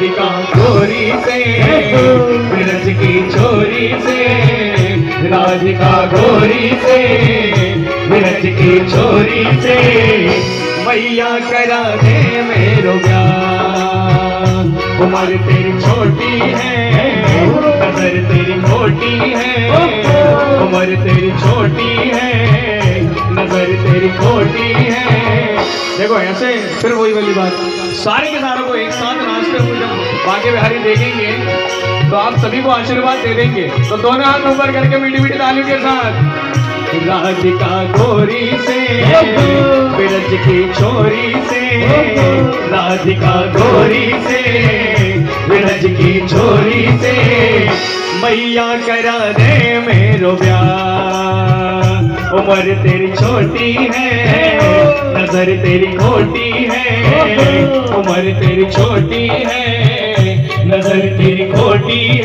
राधिका गोरी से, ब्रज की छोरी से, राधिका गोरी से, ब्रज की छोरी से, मैया करा दे मेरो प्यार। उम्र तेरी छोटी है, नजर तेरी मोटी है, उम्र तेरी छोटी है, नजर तेरी खोटी है। देखो ऐसे फिर वही वाली बात, सारे के सारों को एक साथ नाचते हुए जब बाके बिहारी देखेंगे तो आप सभी को आशीर्वाद दे देंगे। तो दोनों हाथ ऊपर करके मीठी मीठी तालियों के साथ, राधिका गोरी से, ब्रज की छोरी से, राधिका गोरी से, ब्रज की छोरी से, मैया करा दे मेरो प्यार। उम्र तेरी छोटी है, नजर तेरी खोटी है, उम्र तेरी छोटी है, नजर तेरी खोटी